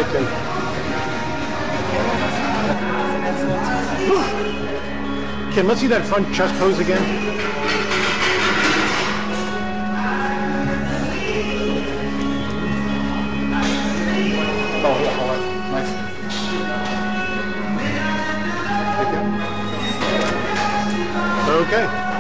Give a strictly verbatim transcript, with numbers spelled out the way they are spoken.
ahead, Kim. Kim, let's see that front chest pose again. Oh, yeah, all right. Nice. Okay.